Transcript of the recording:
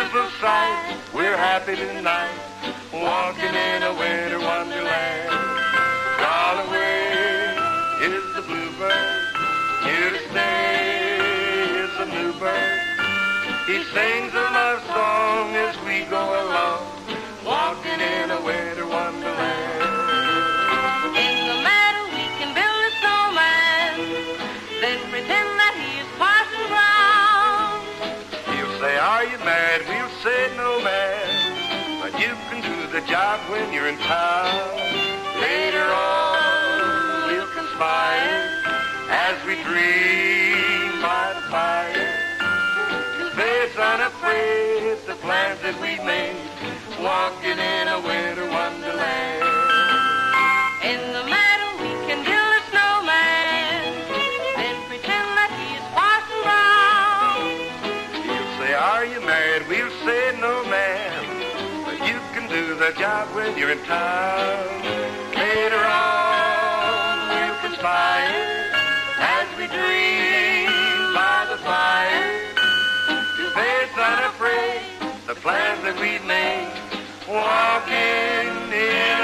beautiful sight. We're happy tonight, walking in a winter wonderland. Gone away is the bluebird, here to stay is the new bird. He sings a love song as we go along, walking in a winter wonderland. In the meadow we can build a snowman, then pretend that he is Parson Brown. He'll say, are you mad? We'll say, no, man, but you can do the job when you're in town. Later on we'll conspire as we dream by the fire. Face unafraid the plans that we made, walking in a winter wonderland. In the meadow we can build a snowman, then pretend that he is Parson Brown. He'll say, are you married? We'll say, no, ma'am, but you can do the job when you're in town. Later on we'll conspire as we dream by the fire. Face unafraid the plans that we've made, walking in